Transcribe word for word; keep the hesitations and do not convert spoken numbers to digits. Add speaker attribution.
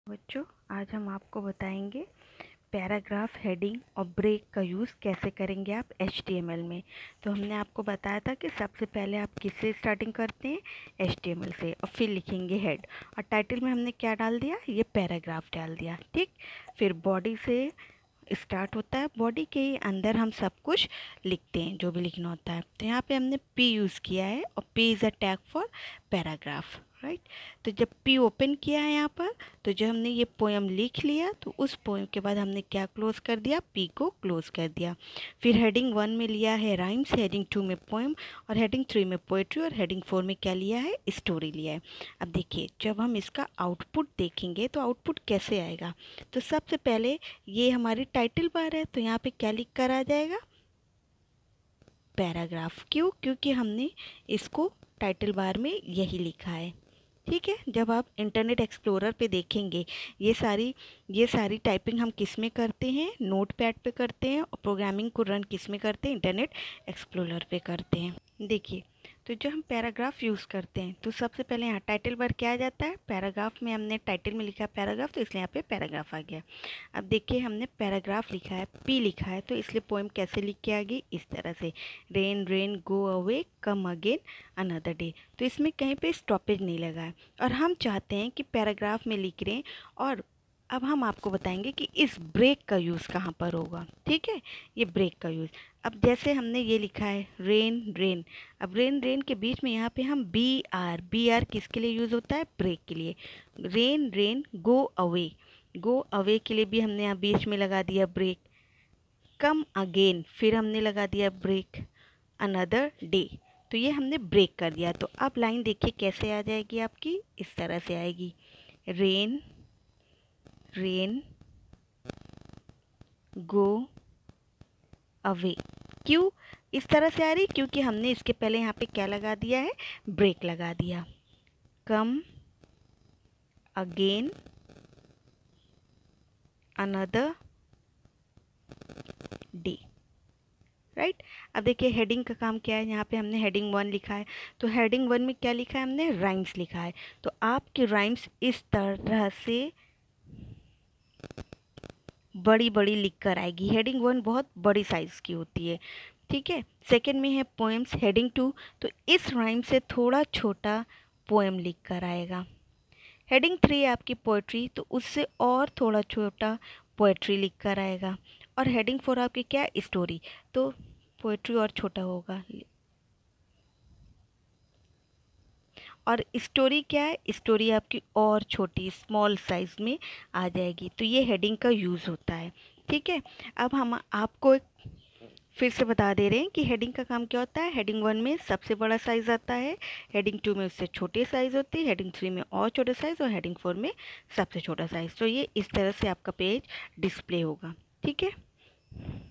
Speaker 1: बच्चों, आज हम आपको बताएंगे पैराग्राफ, हेडिंग और ब्रेक का यूज़ कैसे करेंगे आप एच टी एम एल में। तो हमने आपको बताया था कि सबसे पहले आप किससे स्टार्टिंग करते हैं, एच टी एम एल से, और फिर लिखेंगे हेड, और टाइटल में हमने क्या डाल दिया, ये पैराग्राफ डाल दिया। ठीक, फिर बॉडी से स्टार्ट होता है, बॉडी के अंदर हम सब कुछ लिखते हैं जो भी लिखना होता है। तो यहाँ पे हमने पी यूज़ किया है, और P is a tag for paragraph, right. तो जब पी ओपन किया है यहाँ पर, तो जब हमने ये पोएम लिख लिया तो उस पोएम के बाद हमने क्या क्लोज कर दिया, पी को क्लोज कर दिया। फिर हेडिंग वन में लिया है राइम्स, हेडिंग टू में पोएम, और हेडिंग थ्री में पोएट्री, और हेडिंग फोर में क्या लिया है, स्टोरी लिया है। अब देखिए, जब हम इसका आउटपुट देखेंगे तो आउटपुट कैसे आएगा। तो सबसे पहले ये हमारी टाइटल बार है, तो यहाँ पे क्या लिख कर आ जाएगा, पैराग्राफ। क्यों? क्योंकि हमने इसको टाइटल बार में यही लिखा है। ठीक है, जब आप इंटरनेट एक्सप्लोरर पे देखेंगे, ये सारी ये सारी टाइपिंग हम किस में करते हैं, नोट पैड पे करते हैं, और प्रोग्रामिंग को रन किस में करते हैं, इंटरनेट एक्सप्लोरर पे करते हैं। देखिए, तो जब हम पैराग्राफ यूज़ करते हैं तो सबसे पहले यहाँ टाइटल बार क्या आ जाता है, पैराग्राफ में हमने टाइटल में लिखा है पैराग्राफ, तो इसलिए यहाँ पे पैराग्राफ आ गया। अब देखिए, हमने पैराग्राफ लिखा है, पी लिखा है, तो इसलिए पोएम कैसे लिख के आ गई, इस तरह से, rain rain go away come again another day. तो इसमें कहीं पे स्टॉपेज नहीं लगा है, और हम चाहते हैं कि पैराग्राफ में लिख रहे हैं। और अब हम आपको बताएंगे कि इस ब्रेक का यूज़ कहाँ पर होगा। ठीक है, ये ब्रेक का यूज़, अब जैसे हमने ये लिखा है रेन रेन, अब रेन रेन के बीच में यहाँ पे हम बी आर, बी आर किसके लिए यूज़ होता है, ब्रेक के लिए। Rain rain go away, go away के लिए भी हमने यहाँ बीच में लगा दिया ब्रेक। कम अगेन, फिर हमने लगा दिया ब्रेक, अनदर डे, तो ये हमने ब्रेक कर दिया। तो अब लाइन देखिए कैसे आ जाएगी आपकी, इस तरह से आएगी, रेन रेन गो अवे। क्यों इस तरह से आ रही, क्योंकि हमने इसके पहले यहाँ पे क्या लगा दिया है, ब्रेक लगा दिया। Come again another day, right. अब देखिए, हेडिंग का काम क्या है, यहाँ पे हमने हेडिंग वन लिखा है, तो हेडिंग वन में क्या लिखा है, हमने राइम्स लिखा है। तो आपकी राइम्स इस तरह से बड़ी बड़ी लिख कर आएगी। हेडिंग वन बहुत बड़ी साइज़ की होती है। ठीक है, सेकंड में है पोएम्स, हेडिंग टू, तो इस राइम से थोड़ा छोटा पोएम लिख कर आएगा। हेडिंग थ्री है आपकी पोएट्री, तो उससे और थोड़ा छोटा पोएट्री लिख कर आएगा। और हेडिंग फोर आपकी क्या है, स्टोरी, तो पोएट्री और छोटा होगा। और स्टोरी क्या है, स्टोरी आपकी और छोटी स्मॉल साइज में आ जाएगी। तो ये हेडिंग का यूज़ होता है। ठीक है, अब हम आपको एक फिर से बता दे रहे हैं कि हेडिंग का काम क्या होता है। हेडिंग वन में सबसे बड़ा साइज़ आता है, हेडिंग टू में उससे छोटे साइज़ होती है, हेडिंग थ्री में और छोटे साइज़, और हेडिंग फोर में सबसे छोटा साइज़। तो ये इस तरह से आपका पेज डिस्प्ले होगा। ठीक है।